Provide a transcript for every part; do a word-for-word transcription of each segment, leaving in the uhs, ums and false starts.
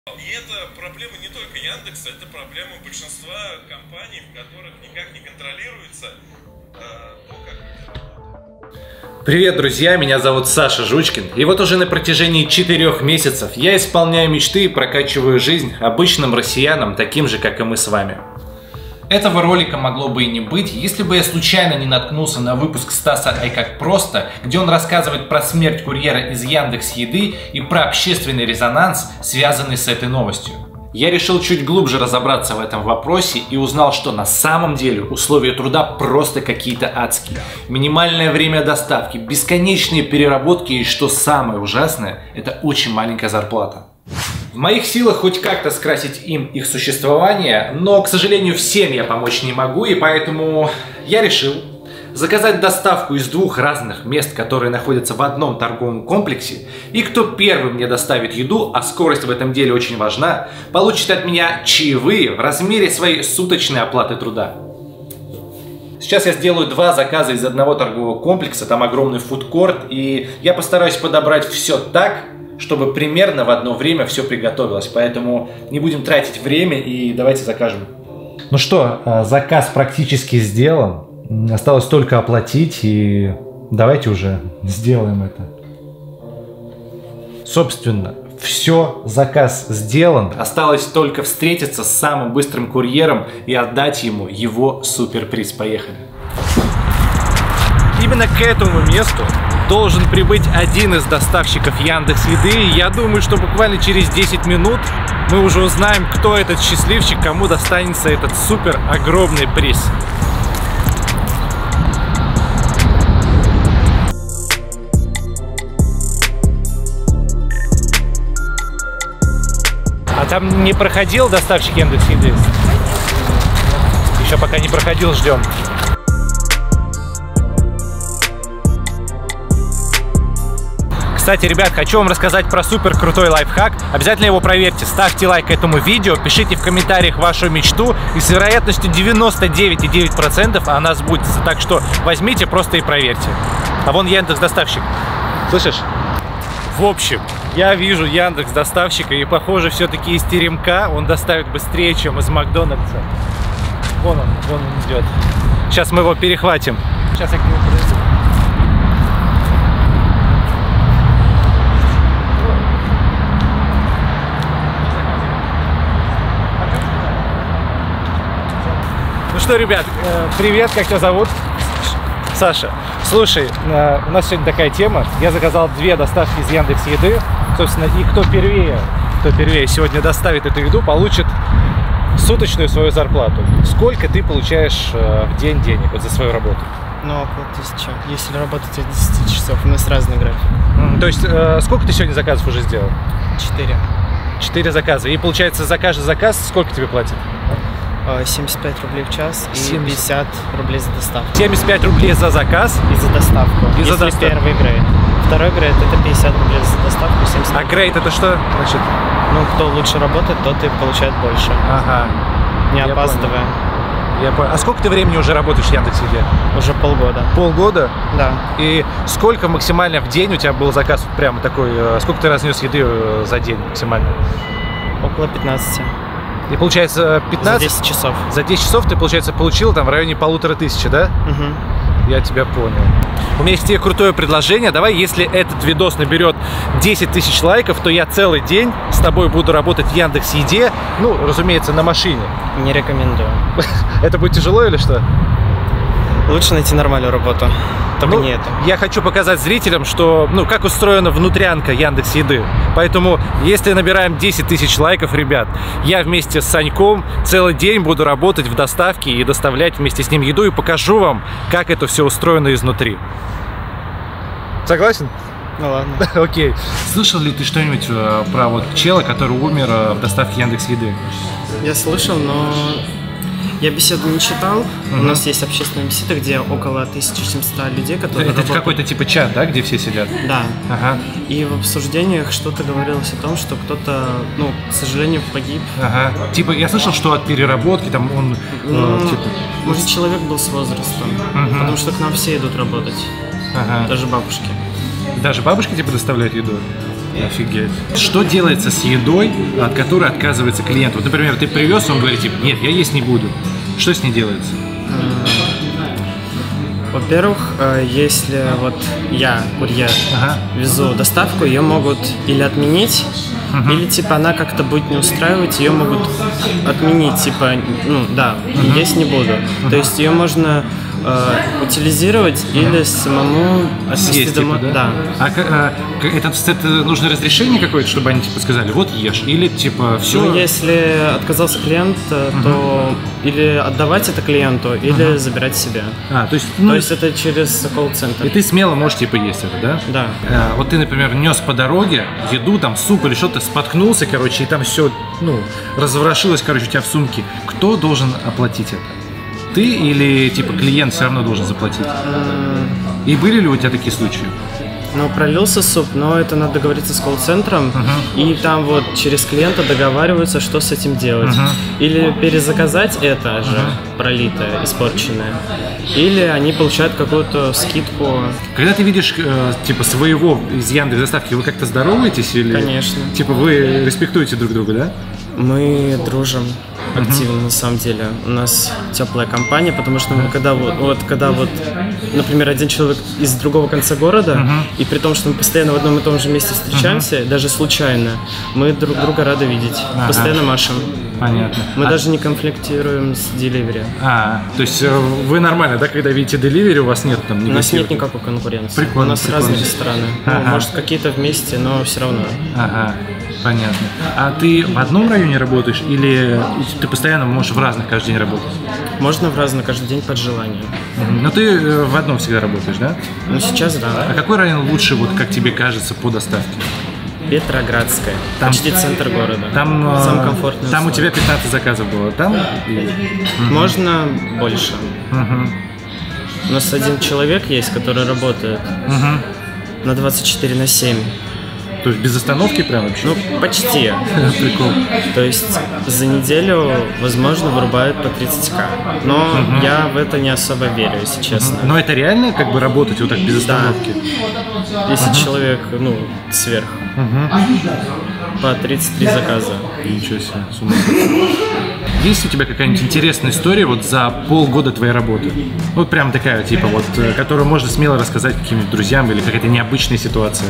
И это проблема не только Яндекса, это проблема большинства компаний, в которых никак не контролируется э, то, как люди работают. Привет, друзья! Меня зовут Саша Жучкин. И вот уже на протяжении четырех месяцев я исполняю мечты и прокачиваю жизнь обычным россиянам, таким же, как и мы с вами. Этого ролика могло бы и не быть, если бы я случайно не наткнулся на выпуск Стаса «Ай как просто», где он рассказывает про смерть курьера из Яндекс.Еды и про общественный резонанс, связанный с этой новостью. Я решил чуть глубже разобраться в этом вопросе и узнал, что на самом деле условия труда просто какие-то адские. Минимальное время доставки, бесконечные переработки и, что самое ужасное, это очень маленькая зарплата. В моих силах хоть как-то скрасить им их существование, но, к сожалению, всем я помочь не могу, и поэтому я решил заказать доставку из двух разных мест, которые находятся в одном торговом комплексе, и кто первым мне доставит еду, а скорость в этом деле очень важна, получит от меня чаевые в размере своей суточной оплаты труда. Сейчас я сделаю два заказа из одного торгового комплекса, там огромный фудкорт, и я постараюсь подобрать все так, чтобы примерно в одно время все приготовилось. Поэтому не будем тратить время и давайте закажем. Ну что, заказ практически сделан. Осталось только оплатить, и давайте уже сделаем это. Собственно, все, заказ сделан. Осталось только встретиться с самым быстрым курьером и отдать ему его суперприз. Поехали. Именно к этому месту должен прибыть один из доставщиков Яндекс.Еды. И я думаю, что буквально через десять минут мы уже узнаем, кто этот счастливчик, кому достанется этот супер огромный приз. А там не проходил доставщик Яндекс.Еды? Еще пока не проходил, ждем. Кстати, ребят, хочу вам рассказать про супер крутой лайфхак. Обязательно его проверьте. Ставьте лайк этому видео, пишите в комментариях вашу мечту, и с вероятностью девяносто девять и девять десятых процента она сбудется. Так что возьмите просто и проверьте. А вон Яндекс доставщик. Слышишь? В общем, я вижу Яндекс доставщика, и похоже, все-таки из теремка он доставит быстрее, чем из Макдональдса. Вон он, вон он идет. Сейчас мы его перехватим. Сейчас я к нему подойду. Ну что, ребят, привет, как тебя зовут? Саша. Слушай, у нас сегодня такая тема. Я заказал две доставки из Яндекс.Еды. Собственно, и кто первее, кто первее сегодня доставит эту еду, получит суточную свою зарплату. Сколько ты получаешь в день денег вот за свою работу? Ну, около тысячи. Если работать от десяти часов, у нас разный график. Mm, то есть, сколько ты сегодня заказов уже сделал? Четыре. Четыре заказа. И получается, за каждый заказ сколько тебе платят? семьдесят пять рублей в час и пятьдесят рублей за доставку. семьдесят пять рублей за заказ? И за доставку. И за доставку. Первый грейд. Второй грейд это пятьдесят рублей за доставку, семьдесят. А грейд это что значит? Ну, кто лучше работает, тот и получает больше. Ага. Не Я опаздывая. Понял. Я понял. А сколько ты времени уже работаешь в Яндекс.Еде? Уже полгода. Полгода? Да. И сколько максимально в день у тебя был заказ вот прямо такой? Сколько ты разнес еды за день максимально? Около пятнадцати. И получается пятнадцать? За десять часов. За десять часов ты, получается, получил там в районе полутора тысячи, да? Угу. Я тебя понял. У меня есть тебе крутое предложение. Давай, если этот видос наберет десять тысяч лайков, то я целый день с тобой буду работать в Яндекс.Еде. Ну, разумеется, на машине. Не рекомендую. Это будет тяжело или что? Лучше найти нормальную работу. Только ну, не это. Я хочу показать зрителям, что, ну, как устроена внутрянка Яндекс.Еды. Поэтому, если набираем десять тысяч лайков, ребят, я вместе с Саньком целый день буду работать в доставке и доставлять вместе с ним еду, и покажу вам, как это все устроено изнутри. Согласен? Ну ладно. Окей. Слышал ли ты что-нибудь про вот чела, который умер в доставке Яндекс.Еды? Я слышал, но я беседу не читал. Uh-huh. У нас есть общественная беседа, где около тысячи семисот людей, которые Это какой-то типа чат, да, где все сидят? Да. Ага. И в обсуждениях что-то говорилось о том, что кто-то, ну, к сожалению, погиб. Ага. Типа, я слышал, что от переработки там он... Ну, э, типа... Может, человек был с возрастом. Uh-huh. Потому что к нам все идут работать. Ага. Даже бабушки. Даже бабушки типа доставляют еду? Офигеть. Что делается с едой, от которой отказывается клиент? Вот, например, ты привез, он говорит, типа, нет, я есть не буду. Что с ней делается? Во-первых, если вот я, курьер, ага. везу доставку, ее могут или отменить, uh-huh. или типа она как-то будет не устраивать, ее могут отменить, типа, ну да, uh-huh. есть не буду. Uh-huh. То есть ее можно э, утилизировать uh-huh. или самому съесть домой. Типа, да? Да. А, а это, это нужно разрешение какое-то, чтобы они типа сказали, вот ешь, или типа все? Ну, если отказался клиент, uh-huh. то или отдавать это клиенту, или uh-huh. забирать себе. А, то есть, ну, то есть это через колл-центр. И ты смело можешь типа есть это, да? Да. А, вот ты, например, нес по дороге еду, там суп или что-то, споткнулся, короче, и там все, ну, разворошилось, короче, у тебя в сумке. Кто должен оплатить это? Ты или типа клиент все равно должен заплатить? Mm. И были ли у тебя такие случаи? Ну, пролился суп, но это надо договориться с колл-центром, uh-huh. и там вот через клиента договариваются, что с этим делать. Uh-huh. Или перезаказать это же, uh-huh. пролитое, испорченное, или они получают какую-то скидку. Когда ты видишь, э, типа, своего из Яндекс.Доставки, вы как-то здороваетесь? Или, конечно. Типа, вы респектуете друг друга, да? Мы дружим активно, uh-huh. на самом деле. У нас теплая компания, потому что мы когда вот, вот когда вот, например, один человек из другого конца города, uh-huh. и при том, что мы постоянно в одном и том же месте встречаемся, uh-huh. даже случайно, мы друг друга рады видеть. Uh-huh. Постоянно машем. Понятно. Мы а... даже не конфликтируем с деливери. А, то есть вы нормально, да, когда видите деливери, у вас нет там негатива? У нас нет никакой конкуренции. Прикольно, у нас прикольно. разные рестораны. Ага. Ну, может, какие-то вместе, но все равно. Ага. Понятно. А ты в одном районе работаешь или ты постоянно можешь в разных каждый день работать? Можно в разных каждый день под желанием. Но ты в одном всегда работаешь, да? Ну, сейчас да. А какой район лучше, вот как тебе кажется, по доставке? Петроградская. Там, почти центр города. Там, самый комфортный. Там условия. У тебя пятнадцать заказов было, там? Можно угу. больше. Угу. У нас один человек есть, который работает угу. на двадцать четыре на семь. То есть без остановки прям вообще? Ну, почти. Прикол. То есть за неделю, возможно, вырубают по тридцать тысяч. Но угу. я в это не особо верю, если честно. Но это реально как бы работать вот так без остановки? Да. Если угу. человек, ну, сверх. Угу. По тридцать три заказа. Ничего себе, с ума сойти. Есть у тебя какая-нибудь интересная история вот за полгода твоей работы? Вот прям такая, типа, вот, которую можно смело рассказать каким-нибудь друзьям или какая-то необычная ситуация?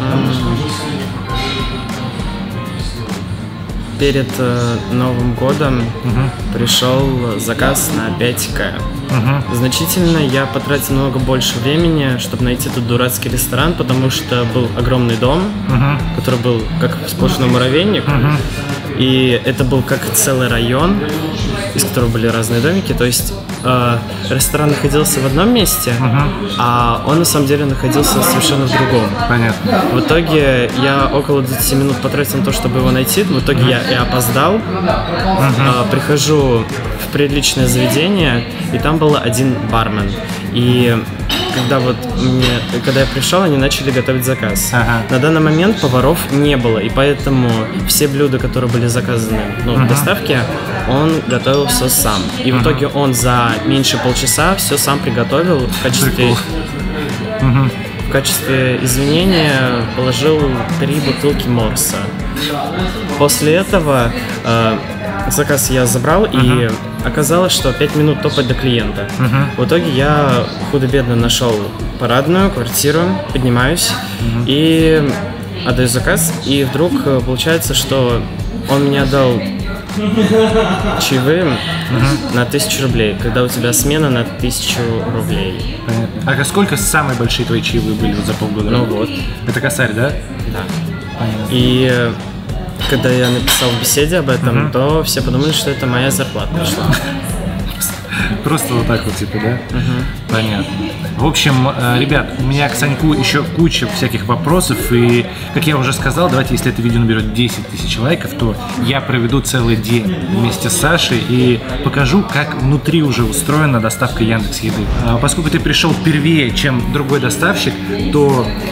Перед э, Новым годом угу. пришел заказ на пять тысяч. Угу. Значительно я потратил много больше времени, чтобы найти этот дурацкий ресторан, потому что был огромный дом, угу. который был как сплошной муравейник. Угу. И это был как целый район, из которого были разные домики. То есть э, ресторан находился в одном месте, uh-huh. а он на самом деле находился совершенно в другом. Понятно. В итоге я около двадцати минут потратил на то, чтобы его найти. В итоге uh-huh. я и опоздал. Uh-huh. Э, прихожу в приличное заведение, и там был один бармен. И когда вот мне, когда я пришел, они начали готовить заказ. Ага. На данный момент поваров не было, и поэтому все блюда, которые были заказаны, ну, uh-huh. в доставке, он готовил все сам. И uh-huh. в итоге он за меньше полчаса все сам приготовил в качестве, uh-huh. в качестве извинения положил три бутылки морса. После этого э, заказ я забрал, uh-huh. и оказалось, что пять минут топать до клиента. Uh-huh. В итоге я худо-бедно нашел парадную квартиру, поднимаюсь uh-huh. и отдаю заказ. И вдруг получается, что он мне отдал чаевые uh-huh. на тысячу рублей, когда у тебя смена на тысячу рублей. Понятно. А сколько самые большие твои чаевые были вот за полгода? Ну вот. Это косарь, да? Да. Понятно. И когда я написал в беседе об этом, uh-huh. то все подумали, что это моя зарплата пришла. Просто вот так вот, типа, да? Uh-huh. Понятно. В общем, ребят, у меня к Саньку еще куча всяких вопросов, и, как я уже сказал, давайте, если это видео наберет десять тысяч лайков, то я проведу целый день вместе с Сашей и покажу, как внутри уже устроена доставка Яндекс.Еды. Поскольку ты пришел первее, чем другой доставщик, то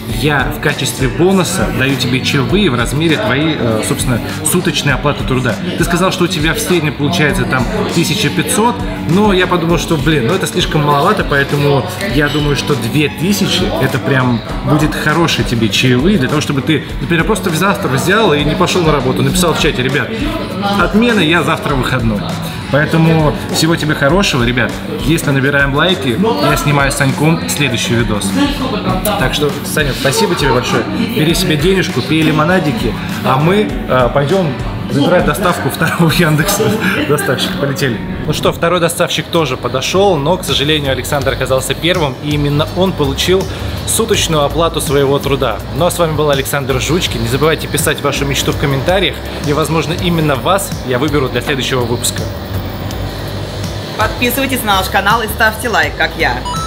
я в качестве бонуса даю тебе чаевые в размере твоей, э, собственно, суточной оплаты труда. Ты сказал, что у тебя в среднем получается там тысяча пятьсот, но я подумал, что, блин, ну это слишком маловато, поэтому я думаю, что две тысячи это прям будет хорошие тебе чаевые для того, чтобы ты, например, просто завтра взял и не пошел на работу, написал в чате: ребят, отмена, я завтра выходной. Поэтому всего тебе хорошего, ребят. Если набираем лайки, я снимаю с Саньком следующий видос. Так что, Саня, спасибо тебе большое. Бери себе денежку, пей лимонадики, а мы э, пойдем забирать доставку второго Яндекса доставщика. Полетели. Ну что, второй доставщик тоже подошел, но, к сожалению, Александр оказался первым, и именно он получил суточную оплату своего труда. Ну а с вами был Александр Жучкин. Не забывайте писать вашу мечту в комментариях, и, возможно, именно вас я выберу для следующего выпуска. Подписывайтесь на наш канал и ставьте лайк, как я.